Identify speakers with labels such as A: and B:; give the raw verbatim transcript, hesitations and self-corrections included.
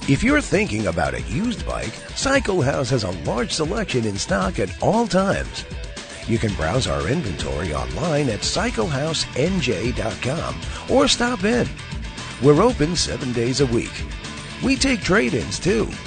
A: If you're thinking about a used bike, Cyclehouse has a large selection in stock at all times. You can browse our inventory online at cyclehouse n j dot com or stop in. We're open seven days a week. We take trade-ins too.